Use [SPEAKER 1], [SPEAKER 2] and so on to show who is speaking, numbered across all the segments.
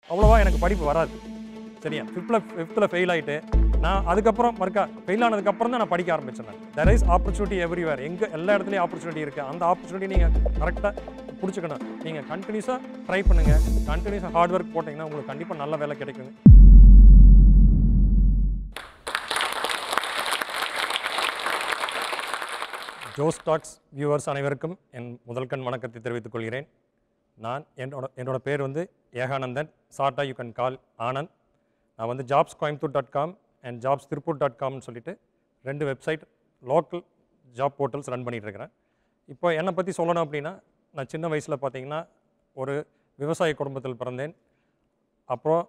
[SPEAKER 1] அவ்வளோவா எனக்கு படிப்பு வராது. சரியா, ஃபிஃப்த்தில் ஃபெயில் ஆகிட்டு நான் அதுக்கப்புறம் ஃபெயில் ஆனதுக்கப்புறம் தான் நான் படிக்க ஆரம்பித்தேன். நான் தெர் இஸ் ஆப்பர்ச்சுனிட்டி எவ்ரிவேர். எல்லா இடத்துலையும் ஆப்பர்ச்சுனிட்டி இருக்குது. அந்த ஆப்பர்ச்சுனிட்டி நீங்கள் கரெக்டாக பிடிச்சிக்கணும். நீங்கள் கண்டினியூஸாக ட்ரை பண்ணுங்கள், கண்டினியூஸாக ஹார்ட் ஒர்க் போட்டிங்கன்னா உங்களுக்கு கண்டிப்பாக நல்ல வேலை கிடைக்குங்க. ஜோஸ் டாக்ஸ் வியூவர்ஸ் அனைவருக்கும் என் முதல் கண் வணக்கத்தை தெரிவித்துக் கொள்கிறேன். நான் என்னோட பேர் வந்து ஏகானந்தன். ஷார்ட்டா யூ கேன் கால் ஆனந்த். நான் வந்து jobscoimbatore.com அண்ட் jobstirupur.comனு சொல்லிட்டு 2 website local job portals run பண்ணிகிட்டு இருக்கிறேன். இப்போ என்னை பற்றி சொல்லணும் அப்படின்னா, நான் சின்ன வயசில் பார்த்தீங்கன்னா ஒரு விவசாய குடும்பத்தில் பிறந்தேன். அப்புறம்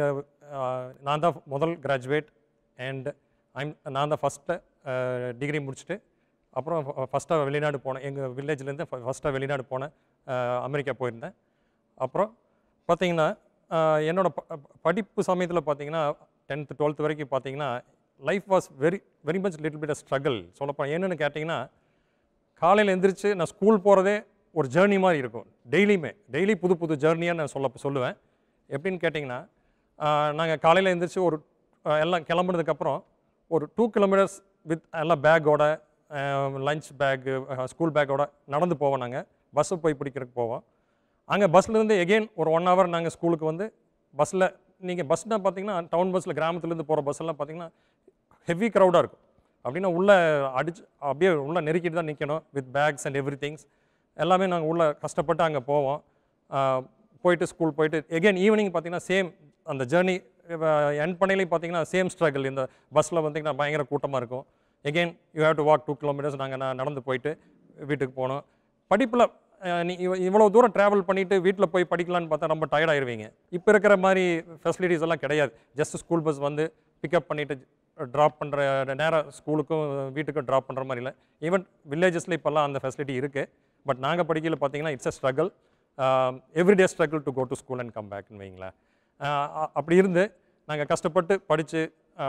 [SPEAKER 1] நான் தான் முதல் கிராஜுவேட் அண்ட் நான் தான் ஃபஸ்ட்டு டிகிரி முடிச்சுட்டு அப்புறம் ஃபஸ்ட்டாக வெளிநாடு போனேன். எங்கள் வில்லேஜ்லேருந்து ஃபஸ்ட்டாக வெளிநாடு போனேன், அமெரிக்கா போயிருந்தேன். அப்புறம் பார்த்திங்கன்னா என்னோடய படிப்பு சமயத்தில் பார்த்திங்கன்னா 10th 12th வரைக்கும் பார்த்திங்கன்னா life was very much little bit struggle. சொல்லப்போனால் என்னென்னு கேட்டிங்கன்னா, காலையில் எழுந்திரிச்சு நான் ஸ்கூல் போகிறதே ஒரு ஜேர்னி மாதிரி இருக்கும். டெய்லி புது ஜேர்னியாக நான் சொல்லுவேன். எப்படின்னு கேட்டிங்கன்னா, நாங்கள் காலையில் எழுந்திரிச்சு ஒரு எல்லாம் கிளம்புனதுக்கப்புறம் ஒரு 2 கிலோமீட்டர்ஸ் வித் எல்லாம் பேக்கோட லஞ்ச் பேக்கு ஸ்கூல் பேக்கோட நடந்து போவோம். நாங்கள் பஸ்ஸு போய் பிடிக்கிறதுக்கு போவோம். அங்கே பஸ்லேருந்து எகெயின் ஒரு 1 hour நாங்கள் ஸ்கூலுக்கு வந்து பஸ்ஸில். நீங்கள் பஸ்னால் பார்த்தீங்கன்னா டவுன் பஸ்ஸில் கிராமத்துலேருந்து போகிற பஸ்ஸெல்லாம் பார்த்தீங்கன்னா ஹெவி க்ரௌடாக இருக்கும். அப்படின்னா உள்ளே அப்படியே உள்ளே நெருக்கிட்டு தான் நிற்கணும் with bags and every things. எல்லாமே நாங்கள் உள்ளே கஷ்டப்பட்டு அங்கே போவோம். போயிட்டு ஸ்கூல் போயிட்டு எகெயின் ஈவினிங் பார்த்தீங்கன்னா சேம் அந்த ஜேர்னி எண்ட் பண்ணையிலையும் பார்த்தீங்கன்னா சேம் ஸ்ட்ரகிள். இந்த பஸ்ஸில் பார்த்தீங்கன்னா பயங்கர கூட்டமாக இருக்கும். Again you have to walk 2 kilometres. நாங்கள் நடந்து போயிட்டு வீட்டுக்கு போனோம். படிப்பில் நீ இவ்வளோ தூரம் ட்ராவல் பண்ணிவிட்டு வீட்டில் போய் படிக்கலான்னு பார்த்தா ரொம்ப டயர்ட் ஆயிடுவீங்க. இப்போ இருக்கிற மாதிரி ஃபெசிலிட்டிஸ் எல்லாம் கிடையாது. ஜஸ்ட் ஸ்கூல் பஸ் வந்து பிக்கப் பண்ணிவிட்டு ட்ராப் பண்ணுற நேரம் ஸ்கூலுக்கும் வீட்டுக்கும் ட்ராப் பண்ணுற மாதிரி இல்லை. ஈவன் வில்லேஜஸில் இப்போல்லாம் அந்த ஃபெசிலிட்டி இருக்குது. பட் நாங்கள் படிக்கையில் பார்த்தீங்கன்னா it's a struggle, everyday struggle to go to school and come பேக்னு வைங்களேன். அப்படி இருந்து நாங்கள் கஷ்டப்பட்டு படித்து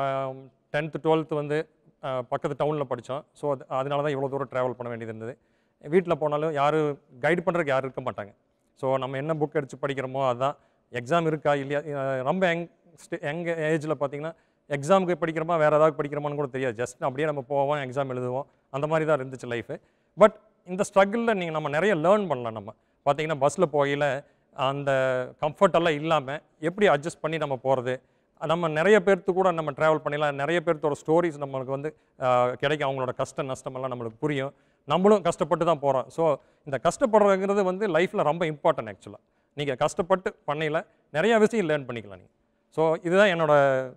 [SPEAKER 1] 10th 12th வந்து பக்கத்து டவுனில் படித்தோம். ஸோ அதனால தான் இவ்வளோ தூரம் ட்ராவல் பண்ண வேண்டியது இருந்தது. வீட்டில் போனாலும் யாரும் கைடு பண்ணுறதுக்கு யாரும் இருக்க மாட்டாங்க. ஸோ நம்ம என்ன புக் எடுத்து படிக்கிறோமோ அதுதான். எக்ஸாம் இருக்கா இல்லையா, ரொம்ப எங்கள் ஏஜில் பார்த்திங்கன்னா எக்ஸாமுக்கு படிக்கிறோமா வேறு ஏதாவது படிக்கிறோமான்னு கூட தெரியாது. ஜஸ்ட் அப்படியே நம்ம போவோம், எக்ஸாம் எழுதுவோம், அந்த மாதிரி தான் இருந்துச்சு லைஃபு. பட் இந்த ஸ்ட்ரகிளில் நம்ம நிறைய லேர்ன் பண்ணலாம். நம்ம பார்த்திங்கன்னா பஸ்ஸில் போகையில் அந்த கம்ஃபர்டெல்லாம் இல்லாமல் எப்படி அட்ஜஸ்ட் பண்ணி நம்ம போகிறது, நம்ம நிறைய பேர்த்து கூட நம்ம ட்ராவல் பண்ணிடலாம். நிறைய பேர்த்தோட ஸ்டோரிஸ் நம்மளுக்கு வந்து கிடைக்கும். அவங்களோட கஷ்ட நஷ்டமெல்லாம் நம்மளுக்கு புரியும். நம்மளும் கஷ்டப்பட்டு தான் போகிறோம். ஸோ இந்த கஷ்டப்படுறதுங்கிறது வந்து லைஃப்பில் ரொம்ப இம்பார்ட்டன்ட். ஆக்சுவலாக நீங்கள் கஷ்டப்பட்டு பண்ணையில் நிறையா விஷயம் லேர்ன் பண்ணிக்கலாம் நீங்கள். ஸோ இதுதான் என்னோடய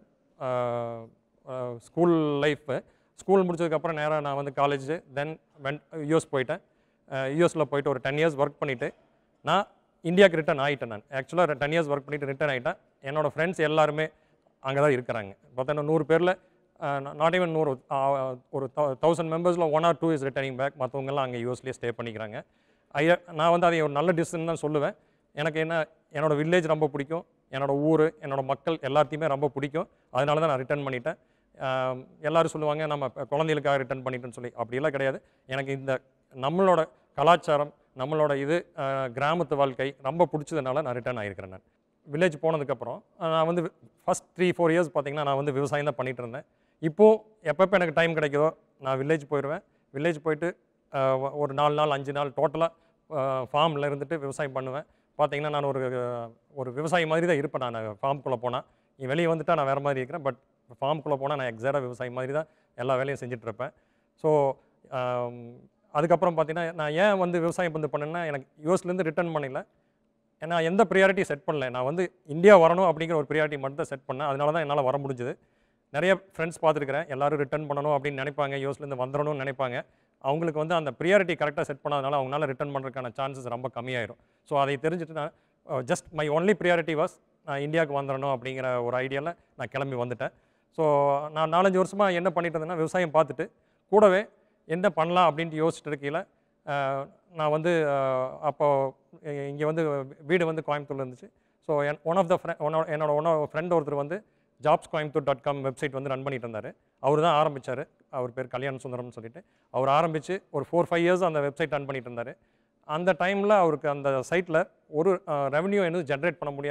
[SPEAKER 1] ஸ்கூல் லைஃப்பு. ஸ்கூல் முடிச்சதுக்கப்புறம் நேராக நான் வந்து காலேஜ் தென் யூஎஸ் போயிட்டேன். யூஎஸில் போயிட்டு ஒரு 10 years ஒர்க் பண்ணிவிட்டு நான் இந்தியாவுக்கு ரிட்டர்ன் ஆகிட்டேன். நான் ஆக்சுவலாக 10 years ஒர்க் பண்ணிவிட்டு ரிட்டர்ன் ஆகிட்டேன். என்னோடய ஃப்ரெண்ட்ஸ் எல்லாருமே அங்கே தான் இருக்கிறாங்க. பார்த்தீங்கன்னா 100 பேரில் நாட் ஈவன் 100 ஒரு 1000 மெம்பர்ஸில் 1 or 2 இஸ் ரிட்டர்னிங் பேக். மற்றவங்கெல்லாம் அங்கே யூஎஸ்லேயே ஸ்டே பண்ணிக்கிறாங்க. நான் வந்து அதை ஒரு நல்ல டிசிஷன் தான் சொல்லுவேன். எனக்கு என்னோடய வில்லேஜ் ரொம்ப பிடிக்கும், என்னோடய ஊர், என்னோடய மக்கள் எல்லாத்தையுமே ரொம்ப பிடிக்கும். அதனால தான் நான் ரிட்டர்ன் பண்ணிட்டேன். எல்லோரும் சொல்லுவாங்க நம்ம குழந்தைகளுக்காக ரிட்டர்ன் பண்ணிட்டேன்னு சொல்லி. அப்படியெல்லாம் கிடையாது. எனக்கு இந்த நம்மளோட கலாச்சாரம், நம்மளோட கிராமத்து வாழ்க்கை ரொம்ப பிடிச்சதுனால நான் ரிட்டர்ன் ஆகிருக்கிறேன். நான் வில்லேஜ் போனதுக்கப்புறம் நான் வந்து ஃபஸ்ட் 3-4 years பார்த்திங்கன்னா நான் வந்து விவசாயம் தான் பண்ணிகிட்டு இருந்தேன். இப்போது எப்பப்போ எனக்கு டைம் கிடைக்குதோ நான் வில்லேஜ் போயிடுவேன். வில்லேஜ் போயிட்டு ஒரு 4 நாள் 5 நாள் டோட்டலாக ஃபார்மில் இருந்துட்டு விவசாயம் பண்ணுவேன். பார்த்திங்கன்னா நான் ஒரு விவசாயி மாதிரி தான் இருப்பேன். நான் ஃபார்முக்குள்ளே போனால் வெளியே வந்துட்டால் நான் வேறு மாதிரி இருக்கிறேன். பட் ஃபார்முக்குள்ளே போனால் நான் எக்ஸாக்டாக விவசாயி மாதிரி தான் எல்லா வேலையும் செஞ்சிட்ருப்பேன். ஸோ அதுக்கப்புறம் பார்த்திங்கன்னா நான் ஏன் வந்து விவசாயம் வந்து பண்ணேன்னா, எனக்கு யூஎஸ்லேருந்து ரிட்டர்ன் பண்ணல. நான் எந்த ப்ரியாரிட்டி செட் பண்ணல. நான் வந்து இந்தியா வரணும் அப்படிங்கிற ஒரு ப்ரியாரிட்டி மட்டும் தான் செட் பண்ணேன். அதனால தான் என்னால் வர முடிஞ்சுது. நிறைய ஃப்ரெண்ட்ஸ் பார்த்துருக்கிறேன். எல்லோரும் ரிட்டர்ன் பண்ணணும் அப்படின்னு நினைப்பாங்க, யூஎஸ்லேருந்து வந்துடணும்னு நினைப்பாங்க. அவங்களுக்கு வந்து அந்த ப்ரியாரிட்டி கரெக்டாக செட் பண்ணாதனால அவங்களால ரிட்டர்ன் பண்ணுறதுக்கான சான்சஸ் ரொம்ப கம்மியாயிரும். ஸோ அதை தெரிஞ்சுட்டு நான் just my only priority was நான் இந்தியாவுக்கு வந்துடணும் அப்படிங்கிற ஒரு ஐடியாவில் நான் கிளம்பி வந்துட்டேன். ஸோ நான் 4-5 வருஷமாக என்ன பண்ணிட்டு இருந்தேன்னா விவசாயம் பார்த்துட்டு கூடவே என்ன பண்ணலாம் அப்படின்ட்டு யோசிச்சுட்டு இருக்கையில் நான் வந்து அப்போது இங்கே வந்து வீடு வந்து கோயம்புத்தூரில் இருந்துச்சு. ஸோ என்னோட ஃப்ரெண்ட் ஒருத்தர் வந்து jobscoimbatore.com வெப்சைட் வந்து ரன் பண்ணிட்டு இருந்தார். அவர் தான் ஆரம்பித்தார். அவர் பேர் கல்யாண சுந்தரம்னு சொல்லிட்டு. அவர் ஆரம்பித்து ஒரு 4-5 years அந்த வெப்சைட் ரன் பண்ணிட்டு இருந்தார். அந்த டைமில் அவருக்கு அந்த சைட்டில் ஒரு ரெவன்யூ ஜென்ரேட் பண்ண முடியாமல்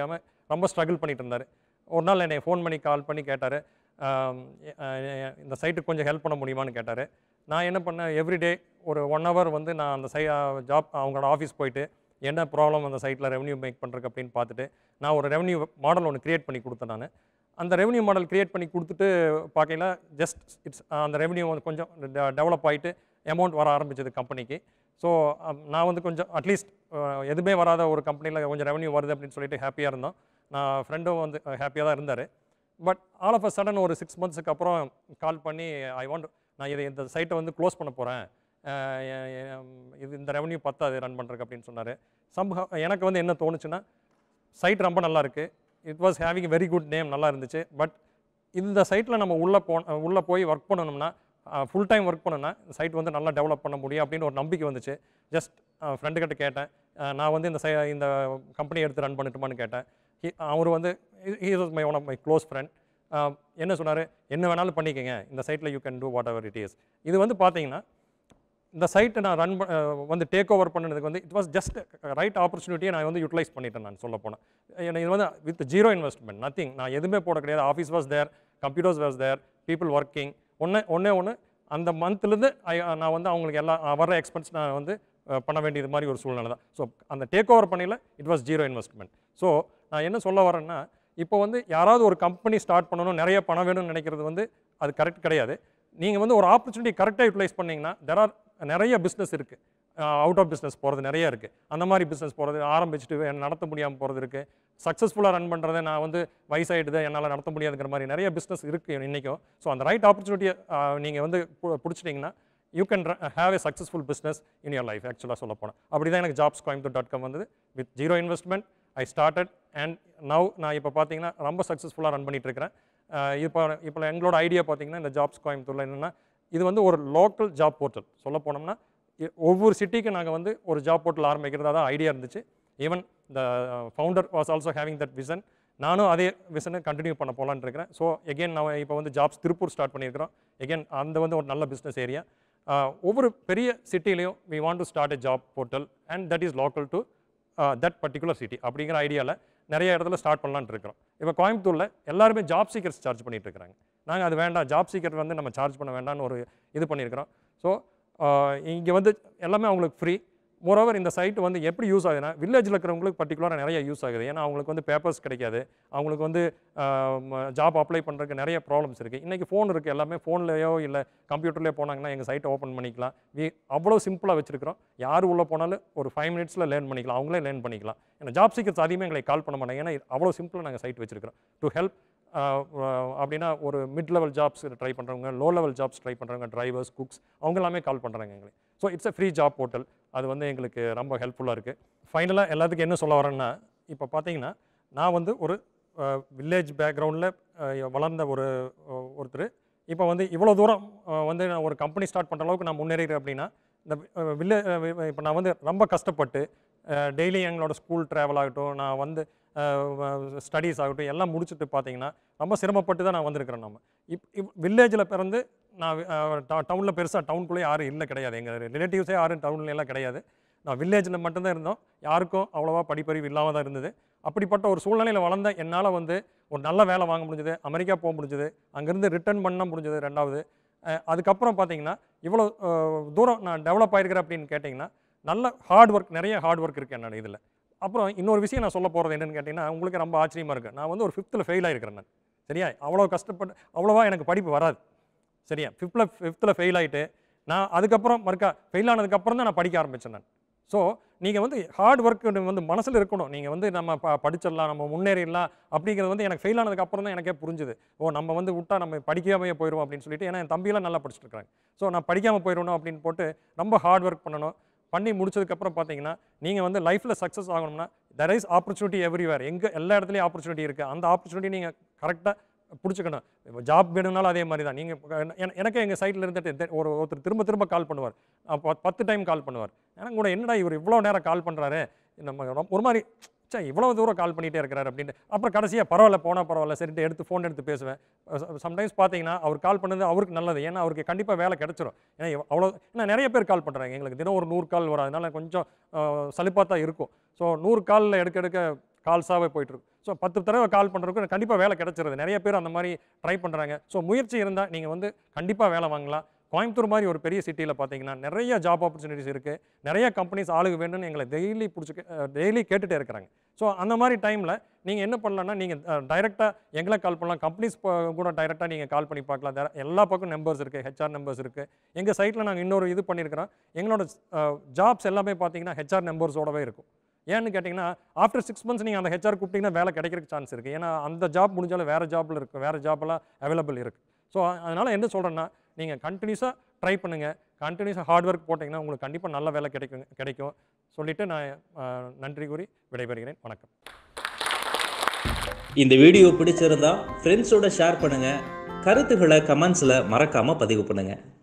[SPEAKER 1] ரொம்ப ஸ்ட்ரகிள் பண்ணிட்டு இருந்தார். ஒரு நாள் என்னை ஃபோன் பண்ணி கால் பண்ணி கேட்டார், இந்த சைட்டுக்கு கொஞ்சம் ஹெல்ப் பண்ண முடியுமான்னு கேட்டார். நான் என்ன பண்ணேன், எவ்ரிடே ஒரு 1 ஹவர் வந்து நான் அந்த ஜாப் அவங்களோட ஆஃபீஸ் போயிட்டு என்ன ப்ராப்ளம் அந்த சைட்டில் ரெவன்யூ மேக் பண்ணுறதுக்கு அப்படின்னு பார்த்துட்டு நான் ஒரு ரெவன்யூ மாடல் ஒன்று க்ரியேட் பண்ணி கொடுத்தேன். நான் அந்த ரெவன்யூ மாடல் க்ரியேட் பண்ணி கொடுத்துட்டு பார்க்கையில ஜஸ்ட் அந்த ரெவன்யூ வந்து கொஞ்சம் டெவலப் ஆகிட்டு அமௌண்ட் வர ஆரம்பிச்சது கம்பெனிக்கு. ஸோ நான் வந்து கொஞ்சம் அட்லீஸ்ட் எதுவுமே வராத ஒரு கம்பெனியில் கொஞ்சம் ரெவன்யூ வருது அப்படின்னு சொல்லிட்டு ஹாப்பியாக இருந்தோம். நான் ஃப்ரெண்டும் வந்து ஹாப்பியாக தான் இருந்தார். But all of a sudden ஒரு 6 மந்த்ஸுக்கு அப்புறம் கால் பண்ணி நான் இந்த சைட்டை வந்து க்ளோஸ் பண்ண போகிறேன், இந்த ரெவன்யூ பத்தாது ரன் பண்ணுறதுக்கு அப்படின்னு சொன்னார். எனக்கு வந்து என்ன தோணுச்சுன்னா, சைட் ரொம்ப நல்லா இருக்குது, it was having very good name, நல்லா இருந்துச்சு. பட் இந்த சைட்டில் நம்ம உள்ளே போய் ஒர்க் பண்ணணும்னா, ஃபுல் டைம் ஒர்க் பண்ணணும்னா சைட் வந்து நல்லா டெவலப் பண்ண முடியும் அப்படின்னு ஒரு நம்பிக்கை வந்துச்சு. ஜஸ்ட் ஃப்ரெண்டுக்கிட்ட கேட்டேன், நான் வந்து இந்த கம்பெனி எடுத்து ரன் பண்ணட்டுமான்னு கேட்டேன். அவர் வந்து he was one of my close friend. என்ன சொன்னார், என்ன வேணாலும் பண்ணிக்கங்க, இந்த சைட்டில் you can do whatever it is. இது வந்து பார்த்தீங்கன்னா இந்த சைட்டை நான் வந்து டேக் ஓவர் பண்ணதுக்கு வந்து இட் வாஸ் ஜஸ்ட் ரைட் ஆப்பர்ச்சுனிட்டியை நான் வந்து யூட்டிலைஸ் பண்ணிட்டேன். நான் சொல்ல போனேன், இது வந்து வித் ஜீரோ இன்வெஸ்ட்மெண்ட், நத்திங், நான் எதுவுமே போட கிடையாது. Office was there, computers was there, people working. ஒன்று அந்த மந்த்லேருந்து நான் வந்து அவங்களுக்கு எல்லாம் வர எக்ஸ்பென்ஸ் நான் வந்து பண்ண வேண்டியது மாதிரி ஒரு சூழ்நிலை தான். ஸோ அந்த டேக் ஓவர் பண்ணியில் it was zero investment. So நான் என்ன சொல்ல வரேன்னா, இப்போ வந்து யாராவது ஒரு கம்பெனி ஸ்டார்ட் பண்ணணும், நிறைய பணம் வேணும்னு நினைக்கிறது வந்து அது கரெக்ட் கிடையாது. நீங்கள் வந்து ஒரு ஆப்பர்ச்சுனிட்டி கரெக்டாக யூட்டிலைஸ் பண்ணிங்கன்னா நிறைய பிஸ்னஸ் இருக்குது, அவுட் ஆஃப் பிஸ்னஸ் போகிறது நிறைய இருக்குது. அந்த மாதிரி பிஸ்னஸ் போகிறது, ஆரம்பிச்சுட்டு நடத்த முடியாமல் போகிறது இருக்குது, சக்ஸஸ்ஃபுல்லாக ரன் பண்ணுறதை நான் வந்து வயசாகிடுது என்னால் நடத்த முடியாதுங்கிற மாதிரி நிறைய பிஸ்னஸ் இருக்குது இன்றைக்கும். ஸோ அந்த ரைட் ஆப்பர்ச்சுனிட்டியை நீங்கள் வந்து பிடிச்சிட்டிங்கன்னா you can have a successful business in your life. ஆக்சுவலாக சொல்ல போனால் அப்படி தான் எனக்கு jobscoimbatore.com வந்தது. With zero investment I started and now நான் இப்போ பார்த்தீங்கன்னா ரொம்ப சக்ஸஸ்ஃபுல்லாக ரன் பண்ணிகிட்டு இருக்கிறேன். இப்போ எங்களோட ஐடியா பார்த்தீங்கன்னா இந்த ஜாப்ஸ் கோயம்புத்தூரில் என்னென்னா, இது வந்து ஒரு லோக்கல் ஜாப் போர்ட்டல். சொல்ல போனோம்னா ஒவ்வொரு சிட்டிக்கு நாங்கள் வந்து ஒரு ஜாப் போர்ட்டல் ஆரம்பிக்கிறதா தான் ஐடியா இருந்துச்சு. Even the founder was also having that vision. நானும் அதே விஷனை கண்டினியூ பண்ண போகலான்னு இருக்கிறேன். ஸோ எகெயின் நான் இப்போ வந்து ஜாப்ஸ் திருப்பூர் ஸ்டார்ட் பண்ணியிருக்கிறோம். எகெயின் அந்த வந்து ஒரு நல்ல பிஸ்னஸ் ஏரியா. ஒவ்வொரு பெரிய சிட்டிலையும் we want to start a job portal and that is local to that particular city அப்படிங்கிற ஐடியாவில் நிறைய இடத்துல ஸ்டார்ட் பண்ணலான்னு இருக்கிறோம். இப்போ கோயம்புத்தூரில் எல்லாருமே ஜாப் சீக்கர்ஸ் சார்ஜ் பண்ணிட்டு இருக்கிறாங்க. நாங்கள் அது வேண்டாம், ஜாப் சீக்கர் வந்து நம்ம சார்ஜ் பண்ண வேண்டாம்னு ஒரு இது பண்ணியிருக்கிறோம். ஸோ இங்கே வந்து எல்லாமே அவங்களுக்கு ஃப்ரீ. மோரோவர் இந்த சைட்டு வந்து எப்படி யூஸ் ஆகுதுன்னா, வில்லேஜில் இருக்கிறவங்களுக்கு பர்டிகுலராக நிறைய யூஸ் ஆகுது. ஏன்னா அவங்களுக்கு வந்து பேப்பர்ஸ் கிடைக்காது, அவங்களுக்கு வந்து ஜாப் அப்ளை பண்ணுறதுக்கு நிறைய ப்ராப்ளம்ஸ் இருக்குது. இன்றைக்கி ஃபோன் இருக்குது, எல்லாமே ஃபோன்லேயோ இல்லை கம்ப்யூட்டர்லேயோ போனாங்கன்னா எங்கள் சைட்டை ஓப்பன் பண்ணிக்கலாம். அவ்வளோ சிம்பிளாக வச்சுருக்கிறோம். யார் உள்ளே போனாலும் ஒரு 5 மினிட்ஸில் லேர்ன் பண்ணிக்கலாம், அவங்களே லேர்ன் பண்ணிக்கலாம். ஏன்னா ஜாப் சீக்கர்ஸ் அதிகமாக எங்களை கால் பண்ண மாட்டாங்க, ஏன்னா அவ்வளோ சிம்பிளாக நாங்கள் சைட் வச்சுருக்கிறோம். டு ஹெல்ப் அப்படின்னா ஒரு மிட் லெவல் ஜாப்ஸ் ட்ரை பண்ணுறவங்க, லோ லெவல் ஜாப்ஸ் ட்ரை பண்ணுறவங்க, டிரைவர்ஸ், குக்ஸ், அவங்க எல்லாமே கால் பண்ணுறாங்க எங்களுக்கு. So it's a free job portal. அது வந்து எங்களுக்கு ரொம்ப ஹெல்ப்ஃபுல்லாக இருக்குது. ஃபைனலாக எல்லாத்துக்கும் என்ன சொல்ல வரேன்னா, இப்போ பார்த்தீங்கன்னா நான் வந்து ஒரு வில்லேஜ் பேக்ரவுண்டில் வளர்ந்த ஒருத்தர். இப்போ வந்து இவ்வளோ தூரம் வந்து நான் ஒரு கம்பெனி ஸ்டார்ட் பண்ணுற அளவுக்கு நான் முன்னேறிக்கிறேன் அப்படின்னா, இந்த இப்போ நான் வந்து ரொம்ப கஷ்டப்பட்டு டெய்லி எங்களோட ஸ்கூல் ட்ராவல் ஆகட்டும், நான் வந்து ஸ்டடீஸ் ஆகட்டும் எல்லாம் முடிச்சுட்டு பார்த்தீங்கன்னா ரொம்ப சிரமப்பட்டு தான் நான் வந்திருக்கிறேன். நம்ம வில்லேஜில் பிறந்து நான் டவுனில் பெருசாக டவுனுக்குள்ளே யாரும் இல்லை, கிடையாது. எங்கள் ரிலேட்டிவ்ஸே யாரும் டவுன்ல எல்லாம் கிடையாது. நான் வில்லேஜில் மட்டும்தான் இருந்தோம். யாருக்கும் அவ்வளோவா படிப்பறிவு இல்லாமல் தான் இருந்தது. அப்படிப்பட்ட ஒரு சூழ்நிலையில் வளர்ந்த என்னால் வந்து ஒரு நல்ல வேலை வாங்க முடிஞ்சது, அமெரிக்கா போக முடிஞ்சது, அங்கேருந்து ரிட்டர்ன் பண்ண முடிஞ்சது. ரெண்டாவது அதுக்கப்புறம் பார்த்தீங்கன்னா இவ்வளோ தூரம் நான் டெவலப் ஆகிருக்கிறேன் அப்படின்னு கேட்டிங்கன்னா, நல்ல ஹார்ட் ஒர்க், நிறைய ஹார்ட் ஒர்க் இருக்குது என்னோட இதில். அப்புறம் இன்னொரு விஷயம் நான் சொல்ல போகிறது என்னென்னு கேட்டிங்கன்னா, உங்களுக்கு ரொம்ப ஆச்சரியமாக இருக்குது. நான் வந்து ஒரு 5th ஃபெயில் ஆகிருக்கிறேன் நான். சரியா, அவ்வளோ கஷ்டப்பட்டு அவ்வளோவா எனக்கு படிப்பு வராது. சரியா, 5th ஃபெயில் ஆகிட்டு நான் அதுக்கப்புறம் ஃபெயில் ஆனதுக்கப்புறம் தான் நான் படிக்க ஆரம்பித்தேன் நான். ஸோ நீங்கள் வந்து ஹார்ட் ஒர்க் வந்து மனசில் இருக்கணும். நீங்கள் வந்து நம்ம படிச்சிடலாம், நம்ம முன்னேறிடலாம் அப்படிங்கிறது வந்து எனக்கு ஃபெயில் ஆனதுக்கப்புறம் தான் எனக்கே புரிஞ்சுது. நம்ம வந்து விட்டா நம்ம படிக்காமையே போயிடுவோம் அப்படின்னு சொல்லிட்டு. ஏன்னா என் தம்பியெல்லாம் நல்லா படிச்சுட்டு இருக்காங்க. ஸோ நான் படிக்காமல் போயிடணும் அப்படின்னு போட்டு ரொம்ப ஹார்ட் ஒர்க் பண்ணி முடிச்சதுக்கப்புறம் பார்த்தீங்கன்னா, நீங்கள் வந்து லைஃப்பில் சக்ஸஸ் ஆகணும்னா தெர் இஸ் ஆப்பர்ச்சுனிட்டி எவ்ரிவேர். எல்லா இடத்துலையும் ஆப்பர்ச்சுனிட்டி இருக்குது. அந்த ஆப்பர்ச்சுனிட்டி நீங்கள் கரெக்டாக பிடிச்சிக்கணும். இப்போ ஜாப் வேணும்னாலும் அதே மாதிரி தான். நீங்கள் எனக்கே எங்கள் சைட்டில் இருந்துட்டு ஒருத்தர் திரும்ப கால் பண்ணுவார். 10 டைம் கால் பண்ணுவார். எனக்கு கூட என்னடா இவர் இவ்வளோ நேரம் கால் பண்ணுறாரு, நம்ம ஒரு மாதிரி இவ்வளோ தூரம் கால் பண்ணிகிட்டே இருக்கிறார் அப்படின்ட்டு. அப்புறம் கடைசியாக பரவாயில்ல சரிட்டு ஃபோன் எடுத்து பேசுவேன். சம்டைம்ஸ் பார்த்தீங்கன்னா அவர் கால் பண்ணது அவருக்கு நல்லது. ஏன்னா அவருக்கு கண்டிப்பாக வேலை கிடச்சிரும். ஏன்னா நிறைய பேர் கால் பண்ணுறாங்க எங்களுக்கு. தினம் ஒரு 100 கால் வரும். அதனால் கொஞ்சம் சலிப்பாக தான் இருக்கும். ஸோ 100 காலில் எடுக்க கால்ஸாகவே போயிட்டுருக்கு. ஸோ 10 தடவை கால் பண்ணுறதுக்கு கண்டிப்பாக வேலை கிடைச்சிருது. நிறைய பேர் அந்த மாதிரி ட்ரை பண்ணுறாங்க. ஸோ முயற்சி இருந்தால் நீங்கள் வந்து கண்டிப்பாக வேலை வாங்கலாம். கோயம்புத்தூர் மாதிரி ஒரு பெரிய சிட்டியில் பார்த்தீங்கன்னா நிறைய ஜாப் ஆப்பர்ச்சுனிட்டிஸ் இருக்குது. நிறைய கம்பெனிஸ் ஆளுக்கு வேணும்னு எங்களை டெய்லி கேட்டுகிட்டே இருக்கிறாங்க. ஸோ அந்த மாதிரி டைமில் நீங்கள் என்ன பண்ணலாம்னா, நீங்கள் டைரெக்டாக எங்களை கால் பண்ணலாம். கம்பெனிஸ் கூட டைரெக்டாக நீங்கள் கால் பண்ணி பார்க்கலாம். எல்லா பக்கம் நம்பர்ஸ் இருக்குது, ஹெச்ஆர் நம்பர்ஸ் இருக்குது. எங்கள் சைட்டில் நாங்கள் இன்னொரு இது பண்ணியிருக்கிறோம். எங்களோட ஜாப்ஸ் எல்லாமே பார்த்தீங்கன்னா ஹெச்ஆர் நம்பர்ஸோடவே இருக்கும். ஏன்னு கேட்டிங்கன்னா, ஆஃப்டர் 6 months நீங்கள் அந்த ஹெச்ஆர் கூப்பிட்டிங்கன்னா வேலை கிடைக்கிறதுக்கு சான்ஸ் இருக்குது. ஏன்னா அந்த ஜாப் முடிஞ்சாலும் வேறு ஜாப்பில் இருக்குது, வேறு ஜாப்லாம் அவைலபிள் இருக்குது. ஸோ அதனால் என்ன சொல்கிறேன்னா, நீங்கள் கண்டினியூஸாக ட்ரை பண்ணுங்கள். கண்டினியூஸாக ஹார்ட் ஒர்க் போட்டிங்கன்னா உங்களுக்கு கண்டிப்பாக நல்ல வேலை கிடைக்கும் சொல்லிவிட்டு நான் நன்றி கூறி விடைபெறுகிறேன். வணக்கம்.
[SPEAKER 2] இந்த வீடியோ பிடிச்சிருந்தா ஃப்ரெண்ட்ஸோட ஷேர் பண்ணுங்கள். கருத்துக்களை கமெண்ட்ஸில் மறக்காமல் பதிவு பண்ணுங்கள்.